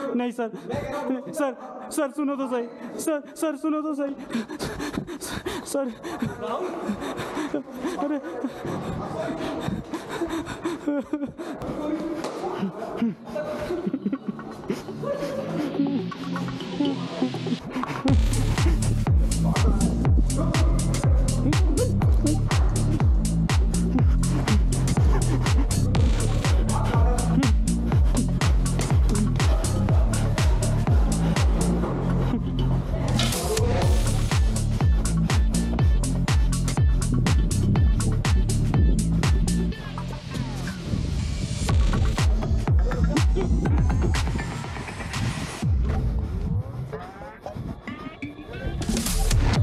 नहीं sir, sir sir सुनो तो सही, सर सुनो तो सही सर। अरे